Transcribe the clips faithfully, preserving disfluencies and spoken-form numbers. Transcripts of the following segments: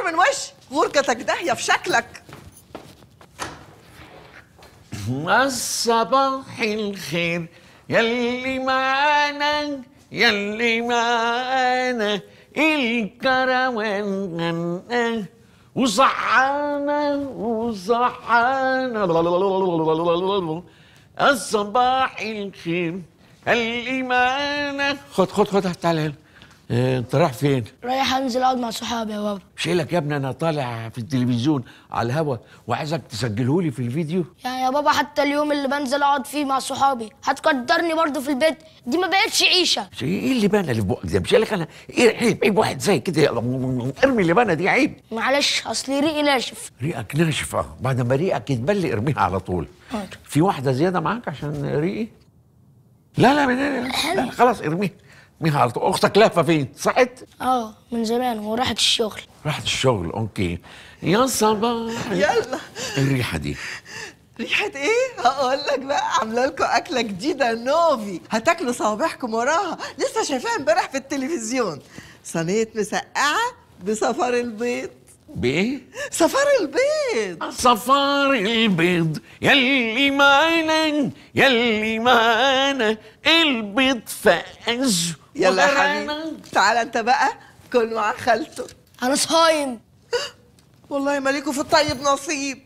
من وشي، غرقتك داهيه في شكلك. الصباح الخير يلي معانا يلي معانا الكروان وصحانا وصحانا الصباح الخير يلي معانا. خد خد خد تعالى هنا. انت رايح فين؟ رايح انزل اقعد مع صحابي يا بابا. شيلك يا ابني، انا طالع في التلفزيون على الهوا وعايزك تسجلهولي في الفيديو. يعني يا بابا حتى اليوم اللي بنزل اقعد فيه مع صحابي هتقدرني برضه في البيت؟ دي ما بقتش عيشه. ايه اللي بنا اللي في بقك ده؟ مش لك انا ايه عيب عيب واحد زي كده ارمي اللي بنا دي عيب. معلش اصلي ريقي ناشف. ريقك ناشف؟ اه بعد ما ريقك يتبل ارميها على طول. حاضر. في واحده زياده معاك عشان ريقي؟ لا لا لا, لا, لا خلاص ارميها ارميها على طول. اختك لهفه فين؟ صحت؟ اه من زمان وراحت الشغل. راحت الشغل اوكي. يا صباح. يلا. الريحه دي ريحة ايه؟ هقول لك بقى، عامله لكم اكله جديده نوفي، هتاكلوا صوابعكم وراها، لسه شايفاها امبارح في التلفزيون. صينيه مسقعه بصفار البيض. بايه؟ صفار البيض. صفار البيض يلي معانا يلي معانا البيض فاز. يلا يا حبيبي تعالى انت بقى كل مع خالته. انا صايم. والله مالكوا في الطيب نصيب.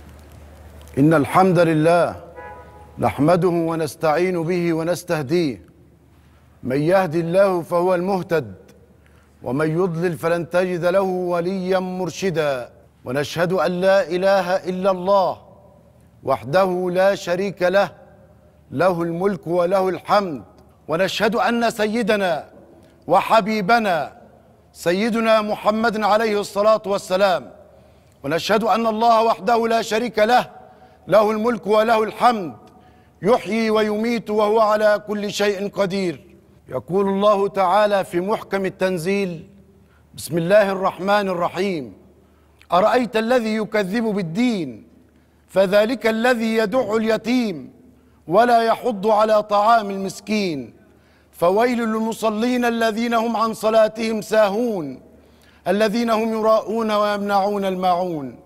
إن الحمد لله نحمده ونستعين به ونستهديه، من يهدي الله فهو المهتد ومن يضلل فلن تجد له وليا مرشدا، ونشهد أن لا إله إلا الله وحده لا شريك له، له الملك وله الحمد، ونشهد أن سيدنا وحبيبنا سيدنا محمد عليه الصلاة والسلام، ونشهد أن الله وحده لا شريك له، له الملك وله الحمد، يحيي ويميت وهو على كل شيء قدير. يقول الله تعالى في محكم التنزيل: بسم الله الرحمن الرحيم، أرأيت الذي يكذب بالدين فذلك الذي يدع اليتيم ولا يحض على طعام المسكين، فويل للمصلين الذين هم عن صلاتهم ساهون الذين هم يراءون ويمنعون الماعون.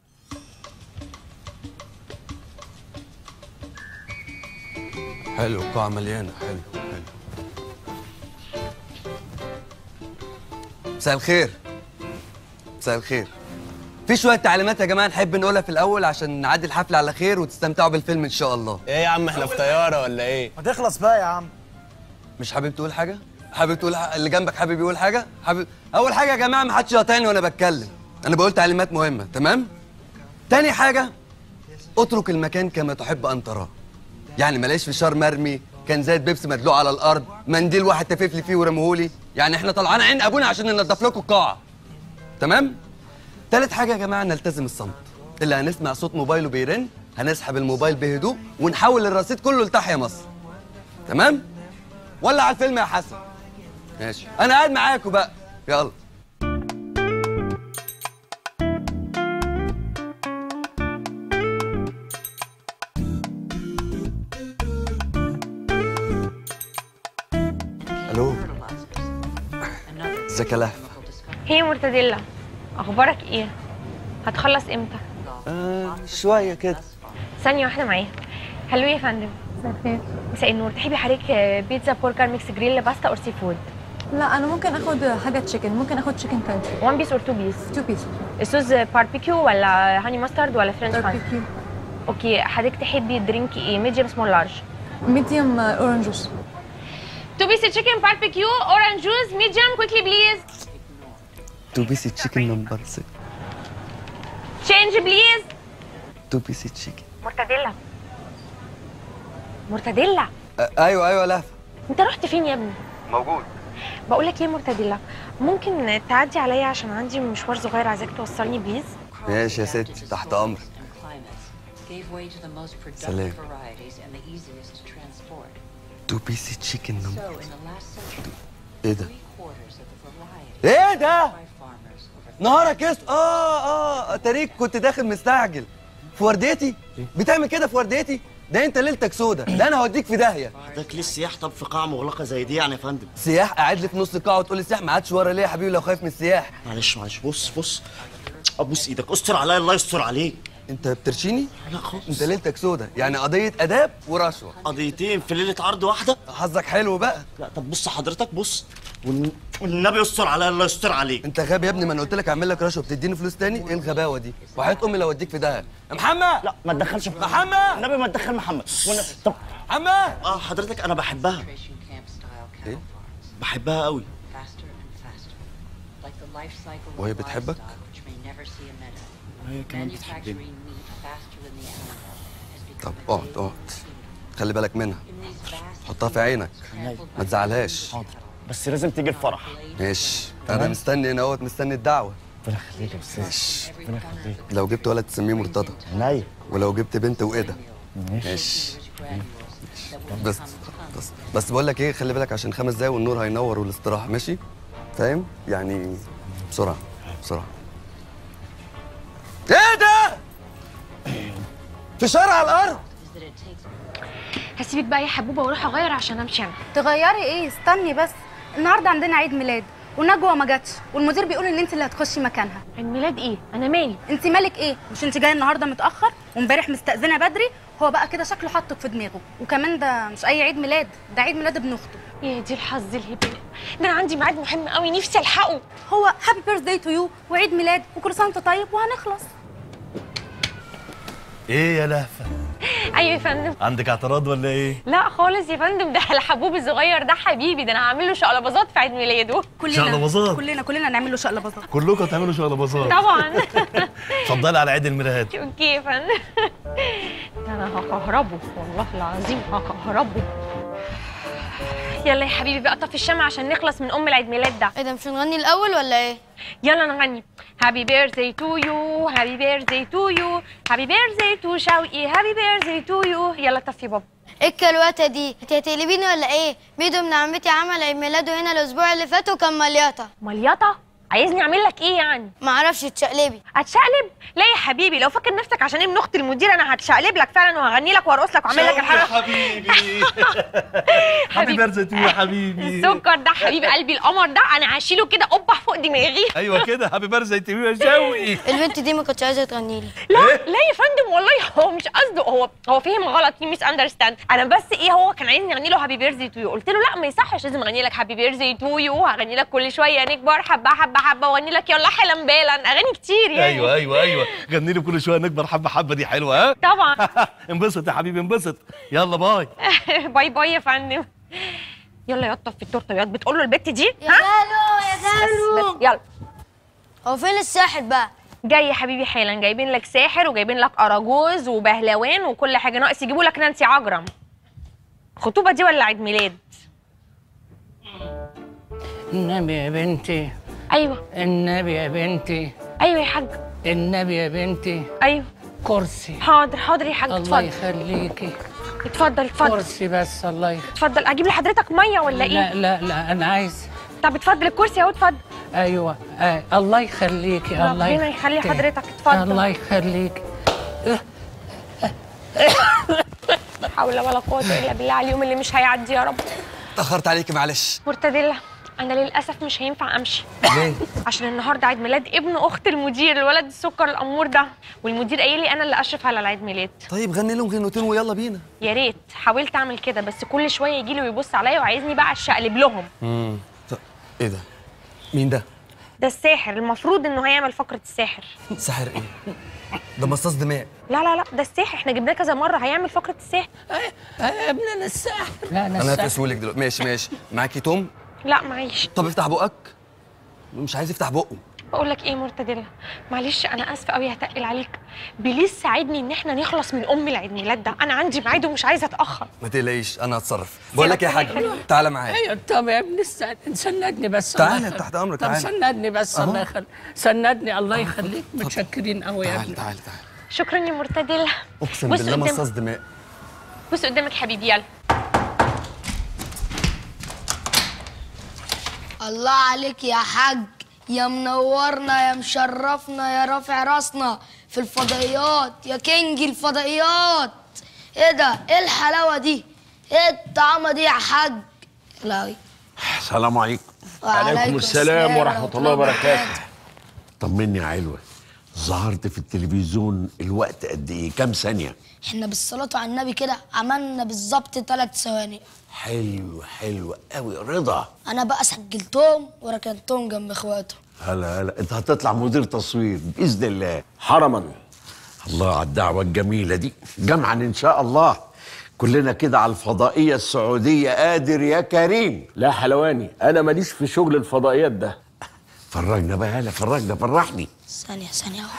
حلو، القاعة مليانة. حلو حلو. مساء الخير. مساء الخير. في شوية تعليمات يا جماعة نحب نقولها في الأول عشان نعدي الحفلة على خير وتستمتعوا بالفيلم إن شاء الله. إيه يا عم إحنا في طيارة ولا إيه؟ ما تخلص بقى يا عم. مش حابب تقول حاجة؟ حابب تقول ح... اللي جنبك حابب يقول حاجة؟ حابب أول حاجة يا جماعة ما حدش يقاطعني وأنا بتكلم. أنا بقول تعليمات مهمة، تمام؟ تاني حاجة اترك المكان كما تحب أن تراه. يعني ما لاقيش فشار مرمي، كان زي بيبسي مدلوق على الارض، منديل واحد تفف لي فيه ورمهولي، يعني احنا طلعان عين ابونا عشان ننضف لكم القاعه. تمام؟ تالت حاجه يا جماعه نلتزم الصمت، اللي هنسمع صوت موبايله بيرن هنسحب الموبايل بهدوء ونحول الرصيد كله لتحيا مصر. تمام؟ ولا على الفيلم يا حسن؟ ماشي، انا قاعد معاكم بقى، يلا. الو، ازيك يا لهفة؟ هي مرتديلا، اخبارك ايه؟ هتخلص امتى؟ آه شويه كده. ثانيه واحده معايا. هلو يا فندم. مساء الخير. مساء النور، تحبي حضرتك بيتزا برجر ميكس جريل باستا اور سي فود؟ لا انا ممكن اخد حاجه تشيكن، ممكن اخد تشيكن كانتري. وان بيس اور تو بيس؟ تو بيس. الصوص باربيكيو ولا هاني ماسترد ولا فرنش فرايز؟ باربيكيو. اوكي، حضرتك تحبي درينك ايه؟ ميديوم سمول لارج؟ ميديوم اورنج جوس. تو بيس تشيكن باربيكيو اورنج جوس ميديوم كويكلي بليز. تو بيس تشيكن نمبر ستة. تشينج بليز. تو بيس تشيكن. مرتديلا. مرتديلا. آه ايوه ايوه لهفة. انت رحت فين يا ابني؟ موجود. بقول لك ايه مرتديلا، ممكن تعدي عليا عشان عندي مشوار صغير عايزاك توصلني بليز؟ ماشي يا ستي، تحت امرك. سلام. تو بيس تشيكن نمبر. ايه ده؟ ايه ده؟ نهارك اسود. اه اه تاريك كنت داخل مستعجل في ورديتي. بتعمل كده في ورديتي؟ ده انت ليلتك سودا، ده انا هوديك في داهيه. حضرتك ليه السياح طب في قاعه مغلقه زي دي يعني يا فندم؟ سياح قاعد لي في نص القاعه وتقول لي سياح؟ ما عادش ورا ليه يا حبيبي لو خايف من السياح؟ معلش معلش بص بص ابوس ايدك، استر عليا الله يستر عليك. انت بترشيني؟ لا خالص. انت ليلتك سودا، يعني قضيه اداب ورشوه. قضيتين في ليله عرض واحده؟ حظك حلو بقى. لا طب بص حضرتك بص والن- والنبي يستر عليا الله يستر عليك. انت غبي يا ابني، ما انا قلت لك اعمل لك رشوه بتديني فلوس تاني؟ ايه الغباوه دي؟ وحياه امي لو اوديك في داهيه. يا محمد لا ما تدخلش في محمد، النبي ما تدخل محمد. والنبي طب محمد. اه حضرتك انا بحبها. ايه؟ بحبها قوي. وهي بتحبك؟ وهي كمان بتحبني. طب اقعد اقعد، خلي بالك منها، حطها في عينك، ما تزعلهاش. حاضر بس لازم تيجي الفرح. ماشي، انا مستني هنا اهوت، مستني الدعوه. ربنا يخليك يا استاذ. ماشي. ربنا يخليك. لو جبت ولد تسميه مرتضى، عينيا. ولو جبت بنت وإيدا. ماشي. ماشي. بس بس بس بقول لك ايه، خلي بالك عشان خمس دقايق والنور هينور والاستراحه، ماشي؟ فاهم؟ يعني بسرعه بسرعه. ايه ده؟ في شارع الارض. هسيبك بقى يا حبوبه واروح اغير عشان امشي انا. تغيري ايه؟ استني بس، النهارده عندنا عيد ميلاد ونجوى ما جاتش والمدير بيقول ان انت اللي هتخشي مكانها. عيد ميلاد ايه؟ انا مالي؟ انت مالك ايه؟ مش انت جايه النهارده متاخر وامبارح مستأذنه بدري؟ هو بقى كده شكله حطك في دماغه، وكمان ده مش اي عيد ميلاد، ده عيد ميلاد ابن اخته. يا دي الحظ الهبل، ده انا عندي ميعاد مهم قوي نفسي الحقه. هو هابي بيرث داي تو يو وعيد ميلاد وكل سنه وانت طيب وهنخلص. ايه يا لهفه؟ ايوه يا فندم. عندك اعتراض ولا ايه؟ لا خالص يا فندم، ده الحبوب الصغير ده حبيبي، ده انا هعمل له شقلباظات في عيد ميلاده. كلنا شقلباظات؟ كلنا كلنا نعمل له شقلباظات. كلكم تعملوا شقلباظات طبعا. اتفضلي على عيد الميلاد. اوكي يا فندم. ده انا هكهربه والله العظيم هكهربه. يلا يا حبيبي بقى طفي الشمع عشان نخلص من ام العيد ميلاد ده. ايه ده، مش هنغني الاول ولا ايه؟ يلا نغني. هابي بيرثداي تو يو، هابي بيرثداي تو يو، هابي بيرثداي تو شوقي، هابي بيرثداي تو يو. يلا طفي بابا. ايه الكلوته دي؟ انت هتقلبيني ولا ايه؟ ميدو ابن عمتي عمل عيد ميلاده هنا الاسبوع اللي فات وكان مليطه. مليطه؟ عايزني اعمل لك ايه يعني؟ ما اعرفش، تشقلبي. اتشقلب؟ لا يا حبيبي، لو فاكر نفسك عشان ابن اخت المدير انا هتشقلب لك فعلا وهغني لك وارقص لك واعمل لك الحاجه. يا حبيبي هابي بيرثداي يا حبيبي. السكر ده حبيب قلبي، القمر ده انا هشيله كده قبح فوق دماغي. ايوه كده، هابي بيرثداي يا شوقي. البنت دي ما كانتش عايزه تغني لي. لا لا يا فندم والله هو مش قصده، هو هو فهم غلط، في ميس اندرستاند. انا بس ايه، هو كان عايزني اغني له هابي بيرثداي تو يو، قلت له لا ما يصحش، لازم اغني لك هابي بيرثداي تو يو، هغني لك كل شويه نكبر حبه حبه حبه واغني لك يلا حلم بالا، اغاني كتير يعني. ايوه ايوه ايوه، غني لي كل شويه نكبر حبه حبه، دي حلوه. ها طبعا. انبسط يا حبيبي انبسط. يلا باي. باي باي يا فندم. يلا يا طف في التورته يا بتقول له البت دي. يا غالو يا غالو. بس يلا. هو فين الساحر بقى؟ جاي يا حبيبي حالا، جايبين لك ساحر وجايبين لك اراجوز وبهلوان وكل حاجه، ناقص يجيبوا لك نانسي عجرم. خطوبه دي ولا عيد ميلاد؟ النبي يا بنتي. ايوه النبي يا بنتي. ايوه يا حاج. النبي يا بنتي. ايوه كرسي. حاضر حاضر يا حاج. الله اتفضل يخليكي. اتفضل اتفضل. كرسي بس. الله يخليك. اتفضل. اجيب لحضرتك ميه ولا ايه؟ لا لا لا انا عايز. طب اتفضل الكرسي اهو اتفضل. ايوه آه. الله يخليكي. الله ربنا يخلي حضرتك. اتفضل. الله يخليكي. لا حول ولا قوه الا بالله على اليوم اللي مش هيعدي يا رب. اتاخرت عليكي معلش. مرتدله انا للاسف مش هينفع امشي. ليه؟ عشان النهارده عيد ميلاد ابن اخت المدير، الولد السكر الامور ده، والمدير قايل لي انا اللي اشرف على العيد ميلاد. طيب غني لهم غنوتين ويلا بينا. يا ريت، حاولت اعمل كده بس كل شويه يجي لي ويبص عليا وعايزني بقى اشقلب لهم. امم ايه ده؟ مين ده؟ ده الساحر، المفروض انه هيعمل فقره الساحر. ساحر ايه؟ ده مصاص دماء. لا لا لا ده الساحر، احنا جبناه كذا مره، هيعمل فقره الساحر. يا ابني انا الساحر. لا انا انا هفقسهولك دلوقتي. ماشي ماشي. معاكي توم؟ لا معيش. طب افتح بقك. مش عايز يفتح بقه. بقول لك ايه مرتدله، معلش انا اسفه قوي هتقل عليك، بليز ساعدني ان احنا نخلص من ام العيد ميلاد ده، انا عندي ميعاد ومش عايزه اتاخر. ما تقلقيش انا هتصرف. بقول لك ايه يا حاج، تعالى معايا. ايوه طب يا ابني سندني بس. تعالى تحت امرك. طب تعالى سندني بس. الله يخليك. سندني الله يخليك. متشكرين قوي يا ابني. تعالى تعالى. شكرا يا مرتدله. اقسم بالله مصاص دماء. بص قدامك حبيبي يلا. الله عليك يا حاج، يا منورنا يا مشرفنا يا رافع راسنا في الفضائيات، يا كينج الفضائيات. ايه ده؟ ايه الحلاوه دي؟ ايه الطعامه دي يا حاج؟ لا. السلام عليكم. وعليكم السلام ورحمه الله وبركاته. طمني يا علوه، ظهرت في التلفزيون الوقت قد ايه؟ كام ثانيه؟ احنا بالصلاه على النبي كده عملنا بالظبط ثلاث ثواني. حلو حلو قوي رضا. انا بقى سجلتهم وركنتهم جنب اخواته. هلا هلا، انت هتطلع مدير تصوير باذن الله. حرما. الله على الدعوه الجميله دي. جمعا ان شاء الله. كلنا كده على الفضائيه السعوديه. قادر يا كريم؟ لا حلواني، انا ماليش في شغل الفضائيات ده. فرجنا بقى، هلا فرجنا، فرحني. ثانيه ثانيه اهو.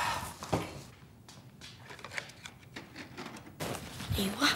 ايوه.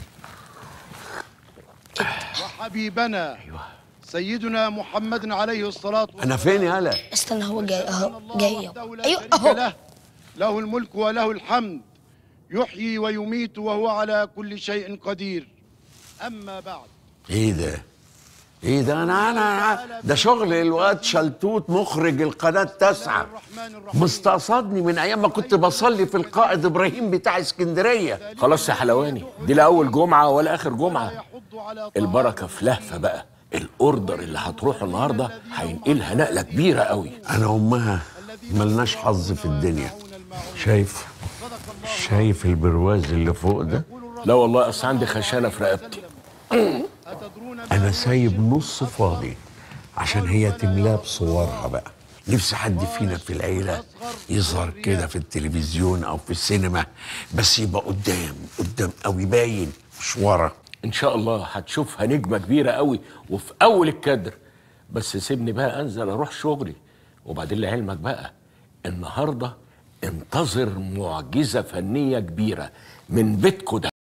وحبيبنا أيوة. سيدنا محمد عليه الصلاة والسلام. أنا فين يا هلا؟ استنى، هو جاي أهو، جاي أهو. أيوه أهو. له. له الملك وله الحمد، يحيي ويميت وهو على كل شيء قدير. أما بعد. إيه ده؟ إيه ده؟ أنا أنا ده شغل الواد شلتوت مخرج القناة التاسعة. مستقصدني من أيام ما كنت بصلي في القائد إبراهيم بتاع اسكندرية. خلاص يا حلواني، دي لا أول جمعة ولا آخر جمعة. البركة في لهفة بقى. الاوردر اللي هتروح النهارده هينقلها نقله كبيره قوي. انا امها ملناش حظ في الدنيا. شايف شايف البرواز اللي فوق ده؟ لا والله، اصل عندي خشانه في رقبتي. انا سايب نص فاضي عشان هي تملاه بصورها بقى. نفسي حد فينا في العيله يظهر كده في التلفزيون او في السينما، بس يبقى قدام قدام قوي باين، مش ورا. ان شاء الله هتشوفها نجمه كبيره قوي وفي اول الكادر. بس سيبني بقى انزل اروح شغلي. وبعدين لعلمك بقى، النهارده انتظر معجزه فنيه كبيره من بيتكو ده.